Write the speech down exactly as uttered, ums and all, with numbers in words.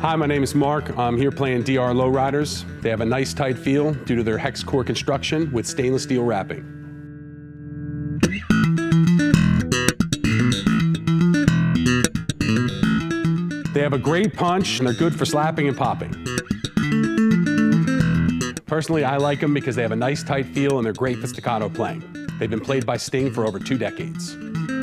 Hi, my name is Mark. I'm here playing D R Lowriders. They have a nice tight feel due to their hex core construction with stainless steel wrapping. They have a great punch and they're good for slapping and popping. Personally, I like them because they have a nice tight feel and they're great for staccato playing. They've been played by Sting for over two decades.